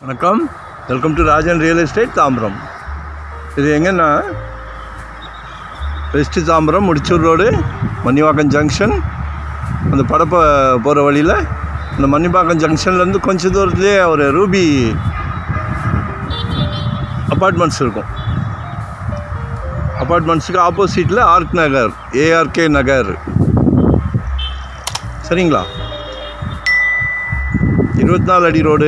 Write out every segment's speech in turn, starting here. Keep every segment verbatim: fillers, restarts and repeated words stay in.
வணக்கம், welcome to Rajan real estate Tambaram. இது எங்கன்னா west Tambaram Mudichur road, Mannivakkam junction. அந்த படப்பை போகிற வழியில் அந்த மன்னிவாக்கம் ஜங்ஷன்லேருந்து கொஞ்சம் தூரத்துலேயே ஒரு ரூபி அப்பார்ட்மெண்ட்ஸ் இருக்கும். அப்பார்ட்மெண்ட்ஸுக்கு ஆப்போசிட்டில் ஆர்க் நகர், ஏஆர்கே நகர். சரிங்களா? இருபத்தி நாலு அடி ரோடு.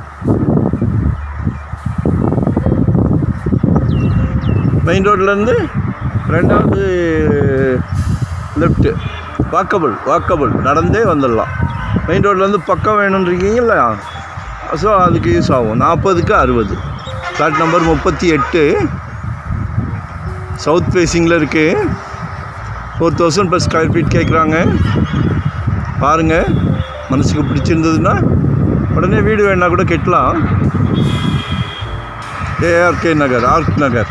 மெயின் ரோட்லேருந்து ரெண்டாவது லெஃப்ட்டு, வாக்கபிள் வாக்கபிள் நடந்தே வந்துடலாம். மெயின் ரோட்லேருந்து பக்கம் வேணுன்றீங்களா? ஸோ அதுக்கு யூஸ் ஆகும். நாற்பதுக்கு அறுபது, ஃப்ளாட் நம்பர் முப்பத்தி எட்டு, சவுத் ஃபேஸிங்கில் இருக்குது. Four thousand per square feet கேட்குறாங்க. பாருங்கள், மனசுக்கு பிடிச்சிருந்ததுன்னா உடனே வீடு வேணா கூட கட்டலாம். ARK Nagar, ark Nagar.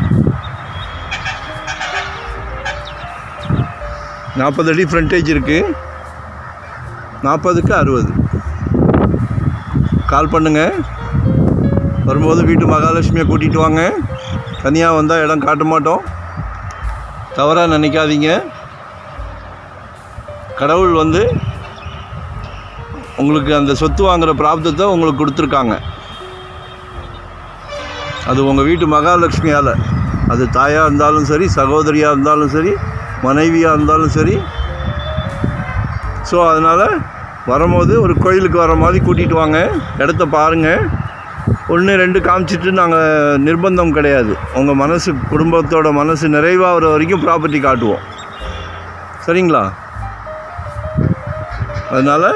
நாற்பது அடி ஃப்ரண்டேஜ் இருக்குது. நாற்பதுக்கு அறுபது. கால் பண்ணுங்கள். வரும்போது வீட்டு மகாலட்சுமியை கூட்டிகிட்டு வாங்க. தனியாக வந்தால் இடம் காட்ட மாட்டோம், தவறாக நினைக்காதீங்க. கடவுள் வந்து உங்களுக்கு அந்த சொத்து வாங்குகிற பிராப்தத்தை உங்களுக்கு கொடுத்துருக்காங்க. அது உங்கள் வீட்டு மகாலட்சுமியால். அது தாயாக இருந்தாலும் சரி, சகோதரியாக இருந்தாலும் சரி, மனைவியாக இருந்தாலும் சரி. ஸோ அதனால் வரும்போது ஒரு கோயிலுக்கு வர மாதிரி கூட்டிகிட்டு வாங்க. இடத்த பாருங்கள். ஒன்று ரெண்டு காமிச்சிட்டு நாங்கள் நிர்பந்தம் கிடையாது. உங்கள் மனசு, குடும்பத்தோட மனசு நிறைவாகிற வரைக்கும் ப்ராப்பர்ட்டி காட்டுவோம். சரிங்களா? அதனால்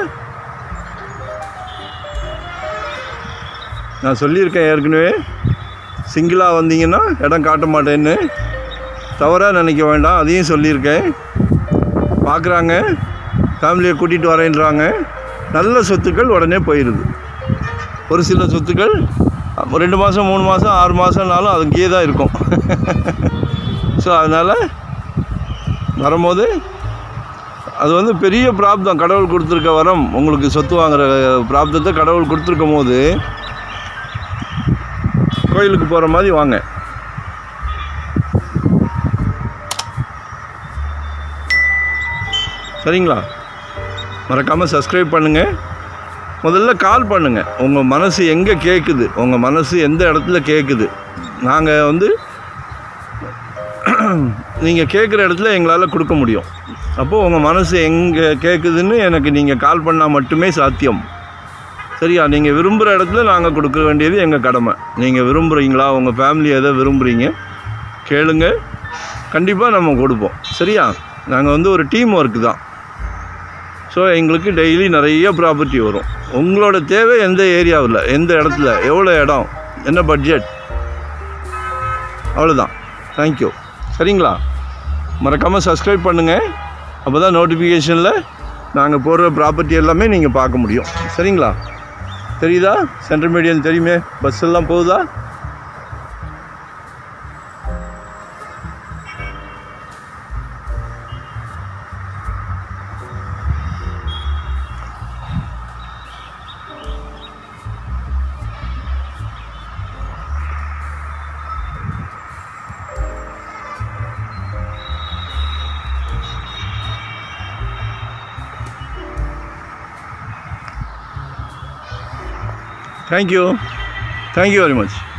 நான் சொல்லியிருக்கேன் ஏற்கனவே, சிங்கிளாக வந்தீங்கன்னா இடம் காட்ட மாட்டேன்னு தவறாக நினைக்க வேண்டாம். அதையும் சொல்லியிருக்கேன். பார்க்குறாங்க, ஃபேமிலியை கூட்டிகிட்டு வரேன்றாங்க. நல்ல சொத்துக்கள் உடனே போயிடுது. ஒரு சில சொத்துக்கள் ரெண்டு மாதம், மூணு மாதம், ஆறு மாதம்னாலும் அது இங்கேயே தான் இருக்கும். ஸோ அதனால் வரும்போது அது வந்து பெரிய பிராப்தம். கடவுள் கொடுத்துருக்க வரம். உங்களுக்கு சொத்து வாங்குகிற பிராப்தத்தை கடவுள் கொடுத்துருக்கும் போது கோயிலுக்கு போகிற மாதிரி வாங்க. சரிங்களா? மறக்காமல் சப்ஸ்கிரைப் பண்ணுங்கள். முதல்ல கால் பண்ணுங்கள். உங்கள் மனசு எங்கே கேட்குது, உங்கள் மனசு எந்த இடத்துல கேட்குது. நாங்கள் வந்து நீங்கள் கேட்குற இடத்துல எங்களால் கொடுக்க முடியும். அப்போது உங்கள் மனசு எங்கே கேட்குதுன்னு எனக்கு நீங்கள் கால் பண்ணால் மட்டுமே சாத்தியம். சரியா? நீங்கள் விரும்புகிற இடத்துல நாங்கள் கொடுக்க வேண்டியது எங்கள் கடமை. நீங்கள் விரும்புகிறீங்களா, உங்கள் ஃபேமிலி எதை விரும்புகிறீங்க கேளுங்க, கண்டிப்பாக நம்ம கொடுப்போம். சரியா? நாங்கள் வந்து ஒரு டீம் ஒர்க்கு தான். ஸோ எங்களுக்கு டெய்லி நிறைய ப்ராப்பர்ட்டி வரும். உங்களோட தேவை எந்த ஏரியாவில், எந்த இடத்துல, எவ்வளோ இடம், என்ன பட்ஜெட், அவ்வளோதான். தேங்க்யூ. சரிங்களா? மறக்காமல் சப்ஸ்கிரைப் பண்ணுங்கள். அப்போ தான் நோட்டிஃபிகேஷனில் நாங்கள் போடுற ப்ராப்பர்ட்டி எல்லாமே நீங்கள் பார்க்க முடியும். சரிங்களா? தெரியுதா? சென்ட்ரல் மீடியம் தெரியுமே, பஸ் எல்லாம் போகுதா? Thank you. Thank you very much.